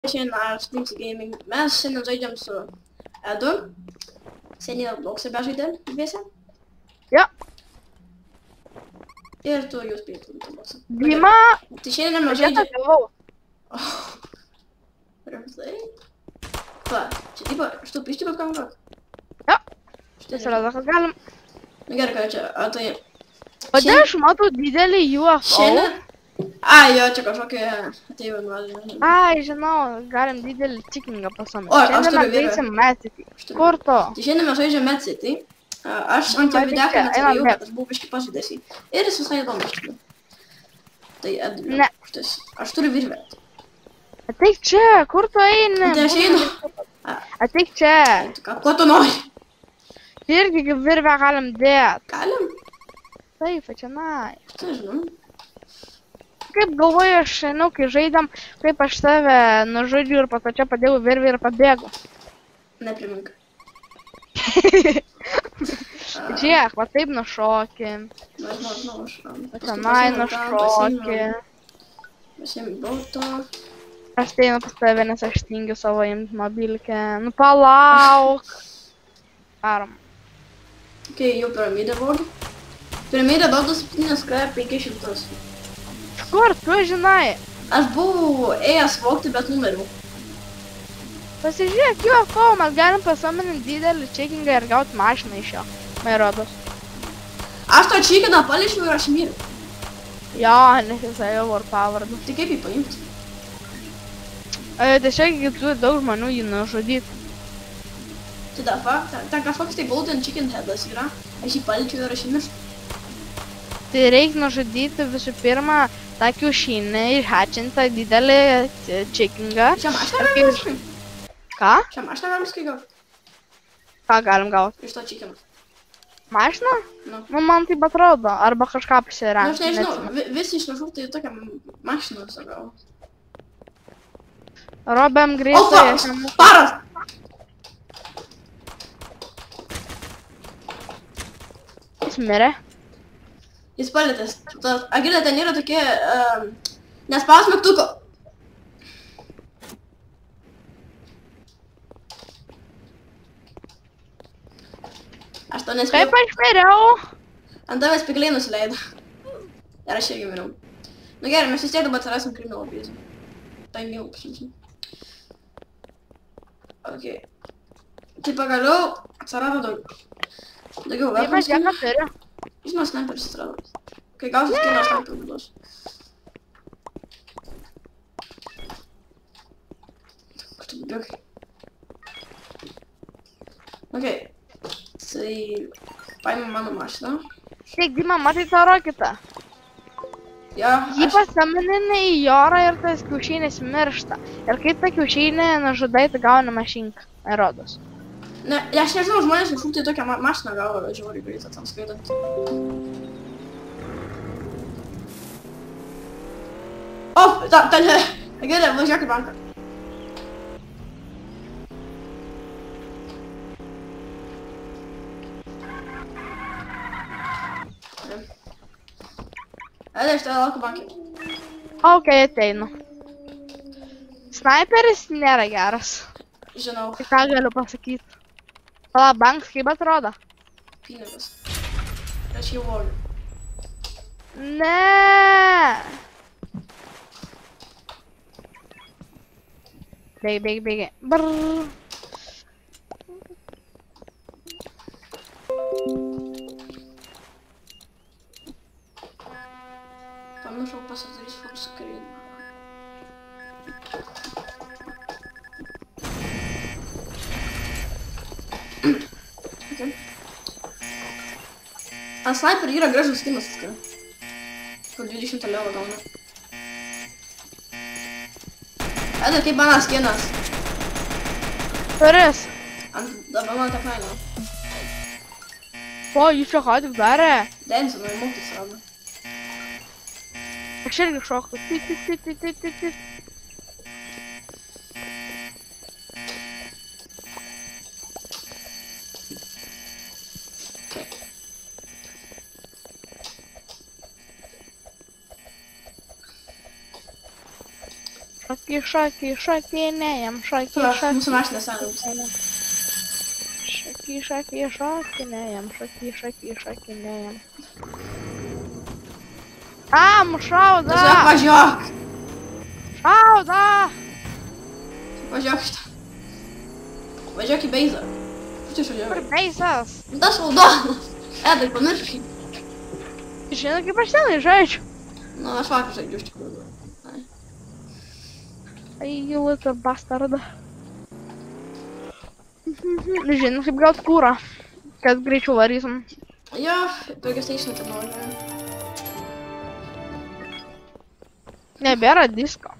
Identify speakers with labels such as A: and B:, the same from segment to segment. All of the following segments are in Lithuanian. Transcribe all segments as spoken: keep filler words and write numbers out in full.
A: Šiandien aš Dimsy Gaming. Mes šiandien žaidžiam su Edu. Seniai Roblox'e bežaidė dviese.
B: Jo.
A: Ir tu jūs pėtų Roblox'e.
B: Dima.
A: Tai šiandien mes žaidžiam. Rimtai? Va, čia tipo, što pišti bet kam gal?
B: Jo. Tai surado, kad galim.
A: Na gerai, ką čia, a tai...
B: Kodėl aš matau didelį U F O?
A: Šiandien... Ai, jo, čia kažkokie atėjo nuodžiai.
B: Ai, žinau, galim didelį tikingą pasamyti.
A: O, aš
B: Šiandien
A: turiu
B: mes
A: virvę.
B: žaisim Mad City. Kur to?
A: Tai šiandien mes žaidžiam Mad City. Aš ant jo videką neturėjau, bet aš buvau biškai pažaidęs jį. Ir jis visai įdomus iš tikrųjų. Tai Edu,
B: Ne.
A: štais, aš turiu virvę.
B: Ateik čia, kur tu eini?
A: Tai aš einu.
B: Ateik čia.
A: Ką, ko tu nori?
B: Irgi kaip virvę galim dėt.
A: Galim?
B: Taip, čia nai.
A: Tai žinau.
B: Kaip galvoju, aš žinau, kai žaidėm, kaip aš tave nužudžiu ir po to čia padėjau virvį ir pabėgu.
A: Neprimink.
B: Žiūrėk, va taip nušoki.
A: Na, žinau, žinau, aš...
B: Tenai nušoki.
A: Pasiemi bautą.
B: Aš teinu pas tave, nes aš tingiu savo imt mobilkę. Nu palauk. Varom.
A: Okei, jau piramidę vogiu. Piramidė duoda septynios K penki šimtus.
B: Kur tu žinai?
A: Aš buvau ėjęs vogti, bet numeriu.
B: Pasižiūrėk, U F O, mes galim pasaminti didelį čekingą ir gauti mašiną iš jo. Man rodos.
A: Aš to čikiną paliečiau ir aš myriu.
B: Jo, nes jisai jau var pavardu.
A: Tai kaip jį paimti?
B: Tiesiog, jeigu turi daug žmonių jį nužudyti.
A: Tai da, fa, ten, ten kažkoks tai golden chicken headas yra. Aš jį paliečiau ir aš jį mirštu.
B: Tai reikia nužudyti visų pirma tą kiaušinį, išhačintą didelį čekingą.
A: Šią mašiną galim viskai?
B: Ką?
A: Šią mašiną galim viskai gauti?
B: Ką galim gauti?
A: Iš to čikino.
B: Mašiną?
A: Nu.
B: Nu, man taip atrodo. Arba kažką
A: Nu,
B: pasirengti.
A: aš nežinau, vi- visi išrašau tai tokią mašiną visą gavau.
B: Robėm
A: O,
B: greitai.
A: fuck! Paras!
B: Jis mirė.
A: Jis palėtės. Agilė, ten yra tokie... Um, nespaus mygtuko. Aš to nespėjau.
B: Kaip aš miriau?
A: Ant tavęs pikliai nusileido. Ir aš irgi miriau. Nu gerai, mes vis tiek dabar atsirasim kriminalo bizą. Tai mėjau, pasimsim. Okei. Tai pagaliau atsirado daug. Daugiau
B: Taip
A: weapons
B: aš ją
A: skinų.
B: neturiu.
A: Žinoma, sniperis atsirado. Kai gausi skiną, aš sniperį duos. Kur tu bėgai? Okei. Tai paimam mano mašiną.
B: Taip, Dima, matai tą roketą.
A: Jo,
B: Jį
A: aš...
B: pasamininai į orą ir tas kiaušinis miršta. Ir kaip tą kiaušinį nužudai, tai gauni mašinką. Man rodos.
A: Ne, aš nežinau, žmonės kažkur tai tokią ma mašiną gavo, žiauriai greitą tam skaidant. O, ta, ta, ne. Gerai, važiuok į banką. Edai, aš tave laukiu bankį.
B: Ok, ateinu. Sniperis nėra geras.
A: Žinau,
B: Tai ką galiu pasakyti? Pala, banks kaip atrodo?
A: pinigas. Aš jį vogiu.
B: Ne. Bėgi, bėgi, bėgi. Brrr.
A: Pamiršau pasidarys full screen. Okay. Ant sniperį yra gražus skinas atskira. Kur dvidešimt liavo gauna. Edai, kaip mano skinas.
B: Kuris?
A: Ant dabar man tą kainą.
B: O, jis čia ką tik darė.
A: Densino į mūktis rado.
B: Aš irgi šokau. Tit, tit, tit, tit, tit, tit, tit. Šoki, šoki, šokinėjam, šoki,
A: Pala,
B: šoki.
A: mūsų mašina senams.
B: Šoki, šoki, šokinėjam, šoki, šoki, šokinėjam. Am, šauda!
A: Tiesiog važiuok!
B: Šauda!
A: Važiuok šitą. Važiuok į beizą. Kur tu
B: Kur
A: išvažiavai?
B: beisas?
A: Tas raudonas. Edai, pamirškai.
B: Žinai, kaip aš tenai žaidžiu.
A: Nu, aš vakar žaidžiu iš tikrųjų. Ai.
B: Ai, little bastard. Žinai, kaip gaut kūrą. Kad greičiau varysim.
A: Jo, tokias teišinai ten nuvažiuoju.
B: Nebėra disko.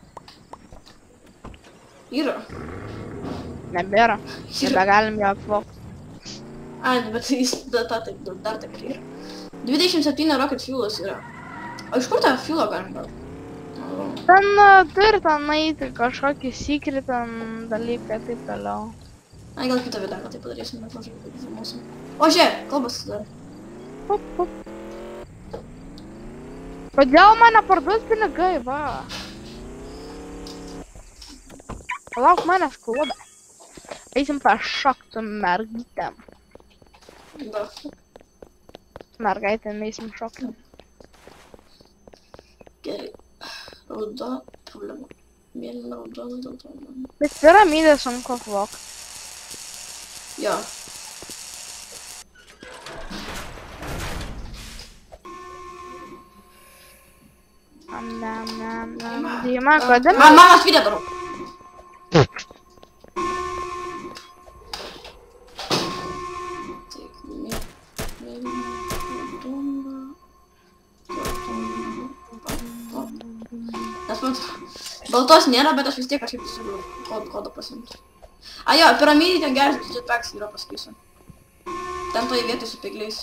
A: Yra.
B: Nebėra.
A: Yra.
B: Nebegalim jo apvokti.
A: Ai, nu, bet jis dar, dar, dar, dar taip yra. dvidešimt septyni rocket fuelas yra. O iš kur tą fuelą galim gauti? Nu,
B: Ten uh, turi ten eiti kažkokį secret ten dalyką ir taip toliau.
A: ai, gal kitą vietą tai padarysim, bet mažai kaip filmuosim. O žiūrėk, kalbas dar.
B: Pup, pup. Kodėl mane parduos pinigai, va? Palauk manęs klube. Eisim pašokt su mergytėm.
A: Da.
B: Mergaitėm eisim šokti.
A: Gerai. Raudona problema. Mėlyna raudona dėl to. Man.
B: Bet piramidė sunku apvokti.
A: Jo.
B: Nam, nam, nam, nam. Dima, kodėl?
A: Man, man, aš video darau. Taip, mė- mėlyna, raudona, geltona, balta. Nes man baltos nėra, bet aš vis tiek kažkaip turiu kodą, kodą pasimti. A jo, piramidai ten geras jetpacks yra, pasakysiu. Ten toje vietoje su pigliais.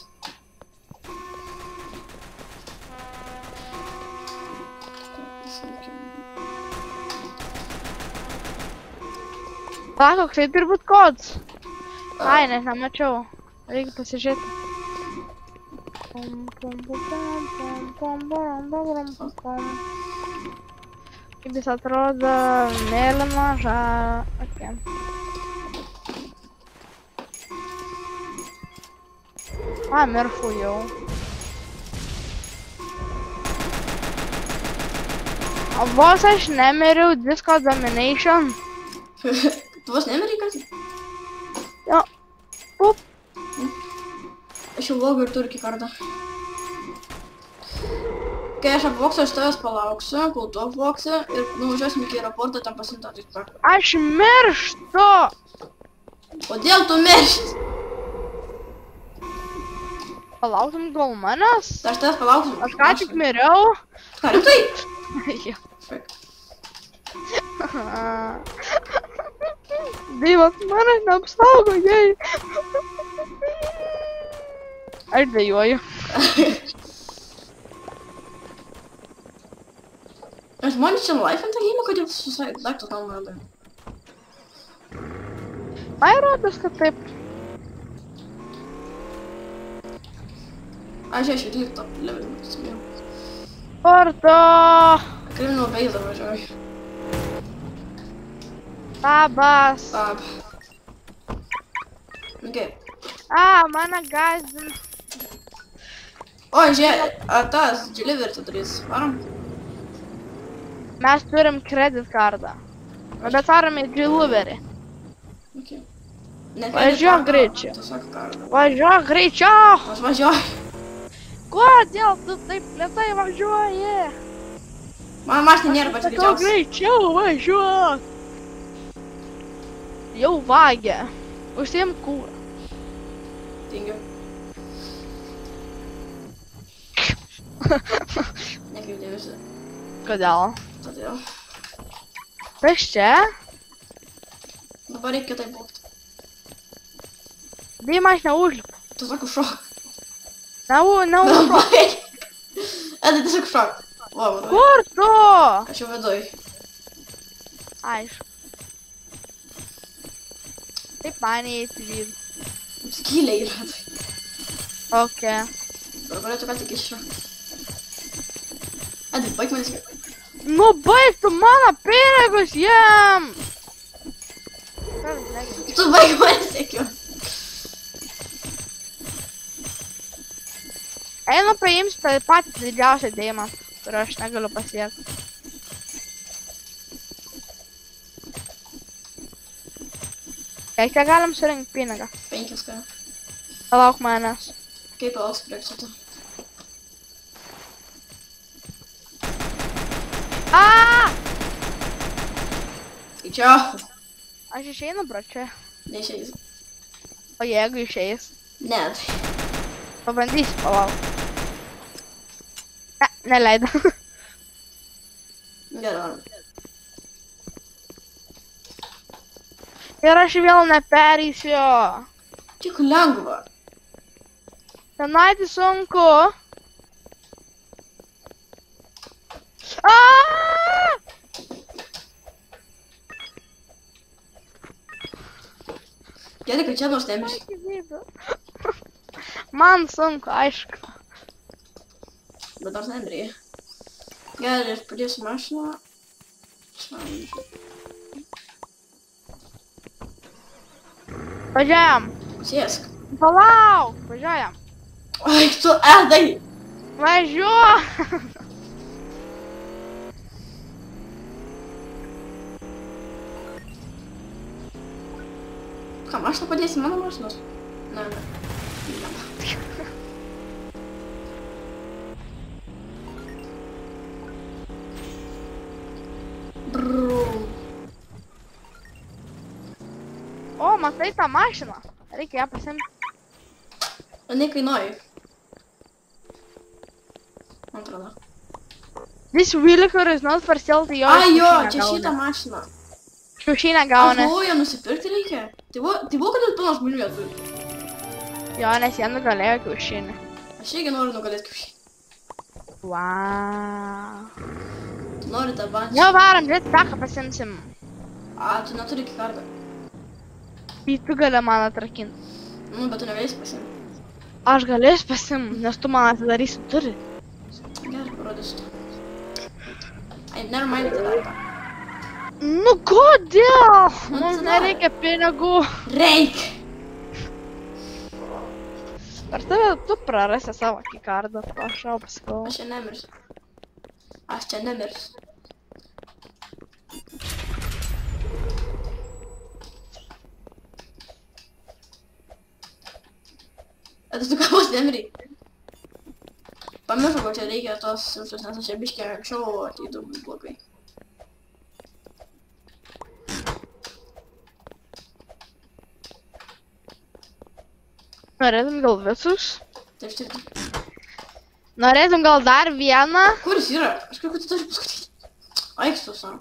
B: Palauk, tai turi būt kods. Ai, net nemačiau. Reikia pasižiūrėti. Pum, pum, pum, pum, pum, pum, pum, pum, pum, pum. Kaip jis atrodo, mėlyna, žalia. Okay. A, miršau jau. O vos aš nemiriau Disco Domination.
A: Tu vos nemirei, kas?
B: Jo. Pup.
A: Aš jau logau ir turiu kikardą. Kai aš apvoksiu, aš tavęs palauksiu, kol tu apvoksi ir nuvažiuosim iki aeroporto, ten pasimti atitpaką.
B: Aš mirštu!
A: Kodėl tu miršti?
B: Palauktum gal manęs?
A: Tai aš tavęs palauksiu.
B: Aš ką tik miriau.
A: Ką, rimtai?
B: Jo.
A: Fuck.
B: Dievas mane neapsaugo, jei. Aš dejuoju.
A: Ar žmonės čia life ant gėjimo, kad jau susai daiktus namą radai?
B: Ai, rodos, kad taip.
A: Aš jau dvyliktą levelį pasimėjau.
B: Porto!
A: Criminal Base važiuoju.
B: Labas.
A: Ab. Okei.
B: A, mane gazdin.
A: O, žiūrėk, a tas, delivery tu turės, varom?
B: Mes turim credit kardą. Bet varom į delivery.
A: Okei. Ne
B: Važiuok greičiau.
A: Tiesiog kardą.
B: Važiuok greičiau!
A: Aš važiuoju.
B: Kodėl tu taip lėtai važiuoji?
A: Man mašina nėra pati
B: Sakau,
A: greičiausia.
B: greičiau važiuok! Jau vagia. Užsiim kūrą.
A: Tingiu. Nekreip dėmesį.
B: Kodėl?
A: Todėl.
B: Kas čia?
A: Dabar reikia kitaip būti.
B: Dima, aš neužlipu.
A: Tiesiog šok.
B: Neu, neužlipu.
A: Edai, tiesiog šok. Va, va,
B: Kur tu?
A: aš jau viduj.
B: Aišku. Taip man įeiti vidų.
A: Skylė yra tai.
B: Ok.
A: Dabar galėtų ką tik iššokti. Edai, baig manęs kiek.
B: Nu baig tu mano pinigus jam!
A: Tu baig mane sėkiu.
B: Einu paimsiu tą patį didžiausią dėjimą, kurio aš negaliu pasiekti. Kiek čia galim surinkti pinigą?
A: Penkis ką.
B: Palauk manęs.
A: Kaip palauk prieks tu?
B: Aaaa!
A: Skaičiau.
B: Aš išeinu, bro, čia.
A: Neišeis.
B: O jeigu išeis?
A: Ne, tai.
B: Pabandysiu, palauk. Ne, neleido.
A: Gerai.
B: Ir aš vėl nepereisiu.
A: Tik lengva.
B: Tenai tai sunku. Aaaa!
A: Gerai, kad čia nors nemirsi.
B: Man sunku, aišku.
A: Bet nors nemirė. Gerai, aš padėsiu mašiną.
B: Važiuojam.
A: Sėsk.
B: Palauk, važiuojam.
A: Oi, tu edai.
B: Važiuojam.
A: Ką, mašiną padėsi mano mašinos? Ne, ne. Brrrr.
B: O, matai tą mašiną. Reikia ją pasimti.
A: O ne kainuoji. Man atrodo.
B: This vehicle is not for sale, tai jo
A: Ai jo, čia šitą mašiną.
B: Kiaušinę
A: Aš
B: gauni.
A: galvoju, ją nusipirkti reikia. Tai buvo, tai buvo kad pilnas žmonių ją turi.
B: Jo, nes jie nugalėjo kiaušinį.
A: Aš irgi noriu nugalėti kiaušinį.
B: Wow.
A: Tu nori tą bandžią.
B: Jo, varom, jetpacką pasimsim.
A: A, tu neturi kikardą.
B: Tai tu gali man atrakinti.
A: Nu, bet tu negalėsi pasimti.
B: Aš galėsiu pasimti, nes tu man atidarysi turi.
A: Gerai, parodysiu tu. Ai, never mind tą darbą.
B: Nu, kodėl?
A: Nu,
B: Mums
A: tu
B: nereikia pinigų.
A: Reikia.
B: Per tave tu prarasi savo kikardą, prašau, pasikau.
A: Aš čia nemirsiu. Aš čia nemirsiu. Bet tu kavos nemirei. Pamiršau, kad čia reikia tos siušus, nes aš čia biškį anksčiau ateidau blogai.
B: Norėtum gal visus?
A: Tai aš tik...
B: Norėtum gal dar vieną?
A: Kur jis yra? Aš kaip kad tu turi paskutyti. Aikstu savo.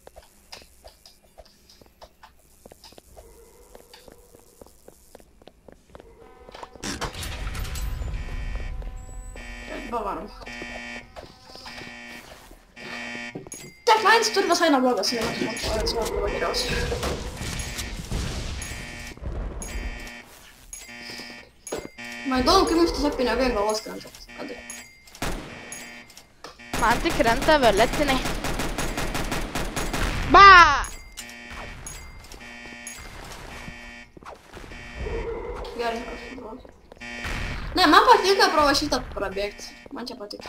A: Pavarom. Deadlines turi visai neblogas, vienas montuojas man buvo geriausiai. Man įdomu, kaip mums tiesiog pinigai ant galvos krenta. Adai.
B: Man tik krenta violetiniai. Ba!
A: Gerai, aš supratu. Ne, man patinka pro šitą prabėgti. Man čia patinka.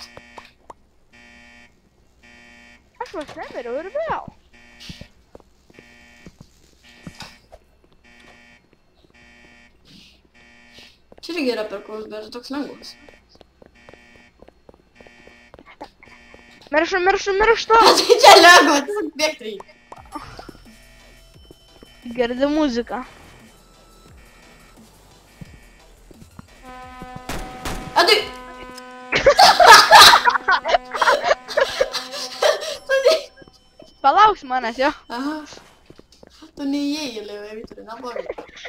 B: Aš vos nemiriau ir vėl.
A: Čia irgi yra perkus, bet toks lengvas.
B: Mirštu, mirštu, mirštu.
A: Tai čia lengva, tiesiog bėgti reikia.
B: Girdi muziką.
A: Adai!
B: Palauks manęs, jo.
A: Aha. Tu neįėjai, Leo, Vyturi, neblogai.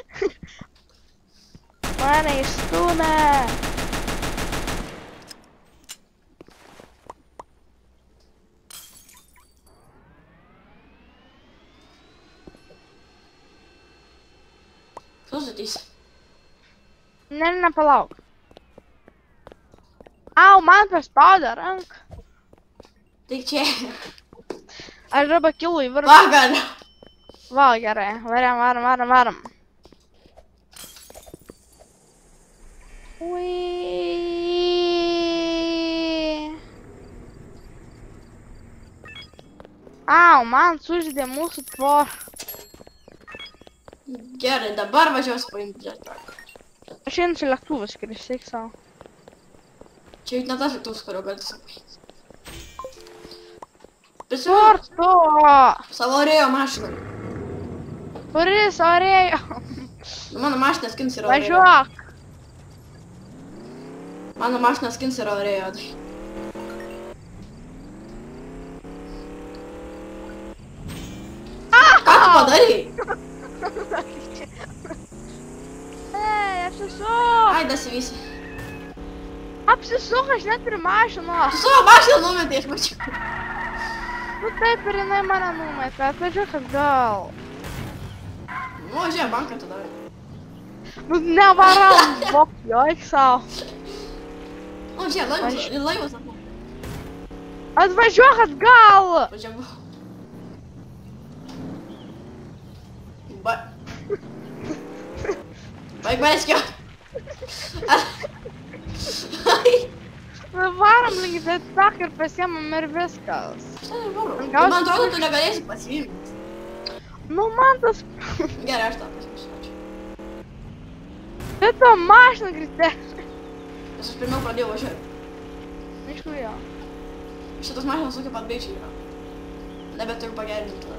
B: Mane įstūmė.
A: Kas ateis?
B: Ne, ne, palauk. Au, man paspaudė ranką.
A: Tai čia.
B: Aš dabar kilu į viršų.
A: Va, galiu.
B: Va, gerai. Variam, varam, varam, varam. Ui. Au, man sužydė mūsų tvorą.
A: Gerai, dabar važiuosiu paimti jetpack.
B: Aš einu čia lėktuvą skristi, eik savo.
A: Čia juk ne tas lėktuvas, kurio gali sakyti.
B: Sporto!
A: Savo orėjo mašiną.
B: Kuris orėjo?
A: Mano mašinas skins yra orėjo.
B: Važiuok!
A: Mano mašinas skins yra orėjo. Ką tu padarai?
B: Ei, aš esu!
A: Ai, dasivysi.
B: Apsisuk, aš neturiu mašinos.
A: Tu savo mašiną numetė, aš mačiau.
B: Nu taip ir jinai mane numetė, atvažiuok atgal.
A: Nu, žiūrėk, banką tada.
B: Nu nevaram, bok, jo, eik savo.
A: Nu, žiūrėk, laivas, laivas atmokė.
B: Atvažiuok atgal!
A: Važiavau. Ba... Baig manęs
B: Varom link jetpack ir pasiemam ir viskas.
A: Man atrodo, tu negalėsi pasiimti.
B: Nu man tas...
A: Gerai, aš tą pasiimsiu.
B: Tai to mašiną grįžtė.
A: Nes aš pirmiau pradėjau važiuoti.
B: Aišku jo.
A: Šitas mašinas tokia pat greičiai yra. Nebeturiu pagerinti tada.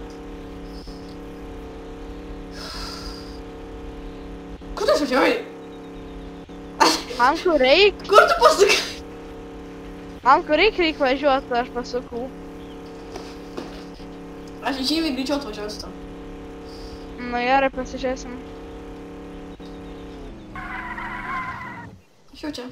A: Kur tu išvažiuoji?
B: Man kur reik?
A: Kur tu pasukai?
B: Man kur reik reik važiuoti, aš pasukau.
A: Aš žymiai greičiau atvažiuosiu tam.
B: Nu gerai, pasižiūrėsim.
A: Aš jau čia.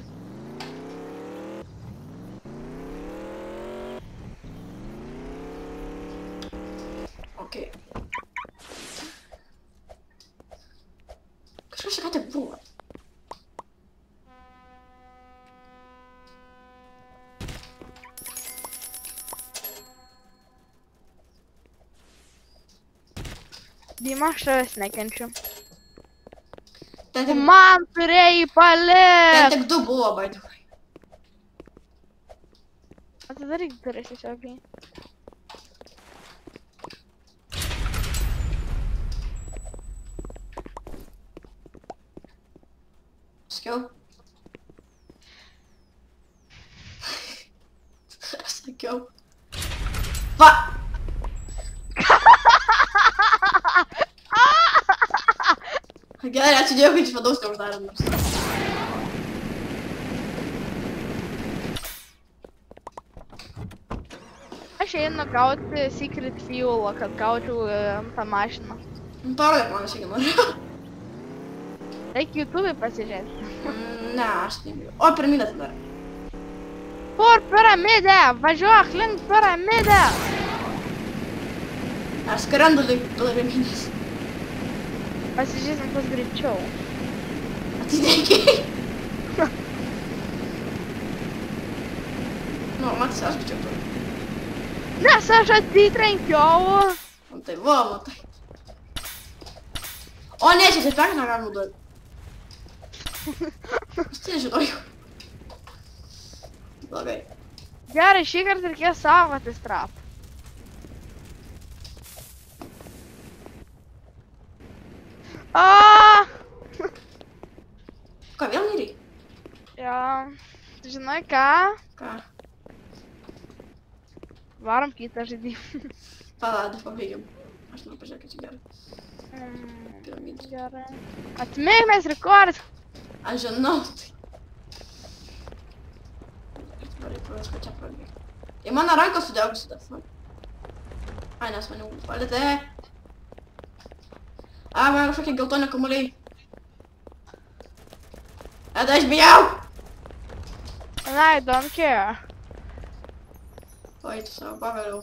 A: Okei. Kažkas čia ką tik buvo.
B: Dima, aš tavęs nekenčiu.
A: Ten tik,
B: Man turėjai
A: ten
B: palik!
A: tik du buvo, by the way.
B: Atidaryk duris tiesiog.
A: Sakiau. Aš sakiau. Va! Gerai, ačiū Dievui, kad išvadaus neuždarėm nors.
B: Aš einu gauti secret fuelą, kad gaučiau e, tą mašiną.
A: Parodėk man, aš irgi noriu.
B: Reik YouTube pasižiūrėti.
A: Mm, Ne, aš nebijau. O, piramidę dar.
B: Kur piramidė? Važiuok link piramidė!
A: Aš skrendu link piramidės.
B: Pasižiūrėsim kas greičiau.
A: Atidėkiai. Nu, matai, aš greičiau turiu.
B: Nes aš atitrenkiau.
A: O tai, va, matai. O ne, čia taip negalima naudoti. Aš tai žinojau. Blogai.
B: Gerai, šį kartą reikės saugotis trap. Aaaa!
A: Ką, vėl nereikia?
B: Jo, žinai ką?
A: Ką?
B: Varom kitą žaidimą.
A: Palauk, pabaigiam. Aš noriu pažiūrėti, kad čia gerai.
B: Mm,
A: Piramidė.
B: Gerai. Atmėgmės rekord.
A: Aš žinau, tai. Gerai, pravis, kad čia prabėgti. Į mano ranką sudegusi dar. Ai, nes mane palėtė. A, man kažkokie geltoni kamuoliai. Eda, aš bijau!
B: And I don't care.
A: Oi, tu savo pavėliau.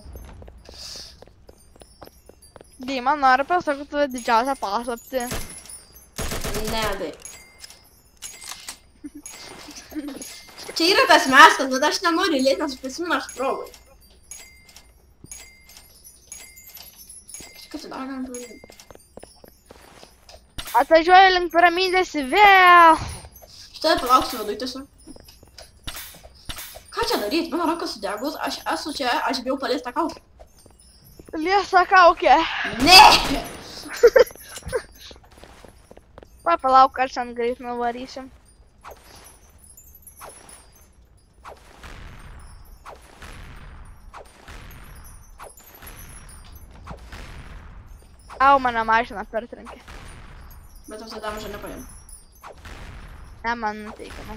B: Dima, noriu pasakyti tavo didžiausią paslaptį.
A: Ne, tai. Čia yra tas mestas, bet aš nenoriu lėti, nes aš prisimenu aš provai. dar galim padaryti.
B: Atvažiuoju link piramidės vėl.
A: Štai palauksiu viduj tiesiog. Ką čia daryti? Mano rankas sudegus, aš esu čia, aš bijau paliesti tą kaukę.
B: Liesa kaukė.
A: Ne!
B: Va, palauk, aš ant greit nuvarysim. Au, mane mašina pertrenkė.
A: Bet tau tą mažą nepaėmė.
B: Ne, man nuteikama.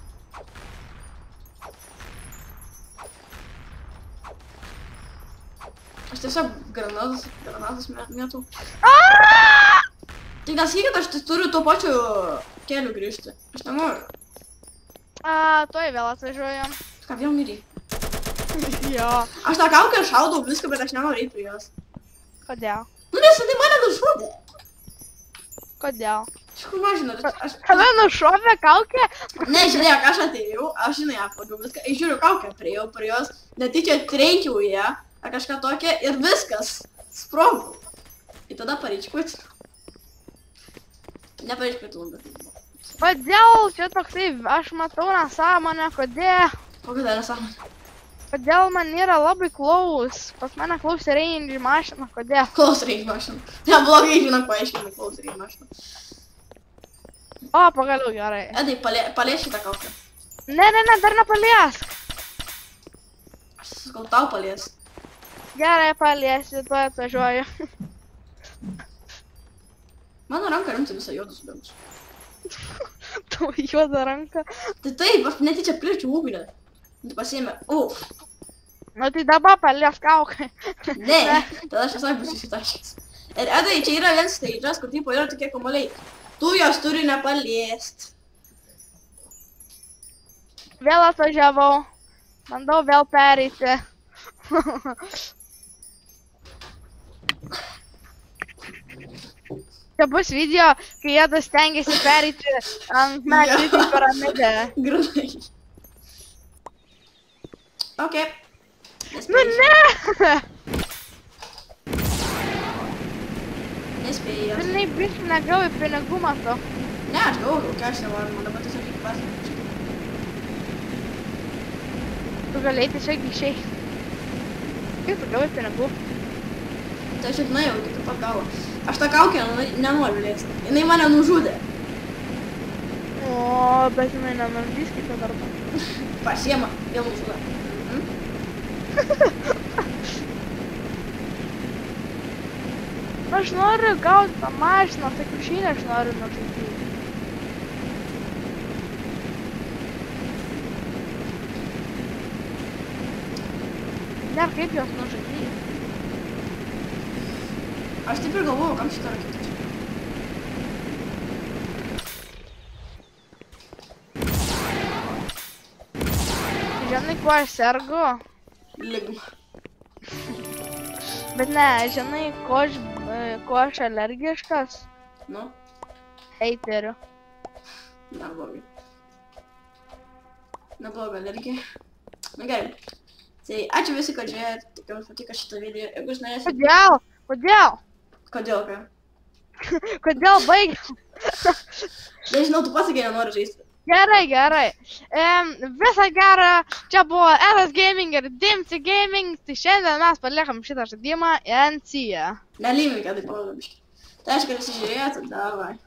A: Aš tiesiog granatas, granatas mėtų.
B: Aaaa!
A: Tai nesakykit, aš turiu tuo pačiu keliu grįžti. Aš nenoriu.
B: A, tuoj vėl atvažiuoju.
A: Ką, vėl mirį?
B: Jo.
A: Aš tą kaukę šaudau viską, bet aš nenoriu eiti prie jos.
B: Kodėl?
A: Nu nes tai mane nušovė.
B: Kodėl?
A: Iš kur man žinot, aš...
B: Kada nušovė kaukę?
A: Ne, žiūrėk, aš atėjau, aš žinai apvagiau viską, aš žiūriu kaukę, priėjau prie jos, netyčia trenkiau į ją, ar kažką tokia ir viskas, sprogau. Ir tada pareičkuoti. Nepareičkuoti labai.
B: Kodėl čia toksai, aš matau nesąmonę, kodėl?
A: Kokia tai nesąmonė?
B: Kodėl man yra labai klaus? Pas mane klaus range mašina, kodėl?
A: Klaus range mašina. Neblogai žinok paaiškinai klaus range mašina.
B: O, pagaliau gerai.
A: Edai, palies šitą kaukę.
B: Ne, ne, ne, dar nepaliesk.
A: Aš sakau, tau palies.
B: Gerai, paliesi, tuoj atvažiuoju.
A: Mano ranka rimtai visą juodus bėgus.
B: Tavo juoda ranka.
A: Tai taip, aš netyčia plėčiau ugnį. Tai pasiėmė, uf.
B: Nu tai dabar paliesk kaukę.
A: Ne, tada aš visai bus įsitašęs. Ir Edai, čia yra viens stage'as, kur tipo yra tokie kamuoliai. Tu jos turi nepaliest.
B: Vėl atvažiavau. Bandau vėl pereiti. Čia bus video, kai Edas stengiasi pereiti ant medžių piramidę.
A: Grunai. Okei.
B: Nu ne!
A: Nespėjęs.
B: Pilnai biškai negavai pinigų mato.
A: Ne, aš gavau, ką aš nenoriu, man dabar tiesiog reikia pasakyti.
B: Tu galėjai tiesiog išeiti. Kaip tu gavai pinigų?
A: Tai aš žinai, jau iki pat gavo. Aš tą kaukę nenoriu liesti. Jinai mane nužudė.
B: O, bet jinai nenužudys kitą darbą.
A: Pasiema, vėl nužudė.
B: Aš noriu gauti tą mašiną, tai kiaušinį aš noriu nužudyti. Ne, kaip jos nužudyti?
A: Aš taip ir galvoju, kam šitą raketą čia.
B: Žinai, kuo aš sergu?
A: Ligma.
B: Bet ne, žinai, ko aš, ko aš alergiškas?
A: Nu,
B: Heiteriu.
A: neblogai. Neblogai alergija. Na gerai. Tai ačiū visi, kad žiūrėjote, tikiuosi patiko šitą video. Jeigu jūs norėsite...
B: Kodėl? Kodėl?
A: Kodėl, ką?
B: Kodėl baigiau?
A: Nežinau, tu pasakė, nenori žaisti.
B: Gerai, gerai. Um, visą gerą. Čia buvo Edas Gaming ir Dimci Gaming. Tai šiandien mes paliekam šitą žaidimą. And see ya.
A: Nelymink, kad tai pavadom biškį. Tai aišku, kad visi žiūrėjote, davai.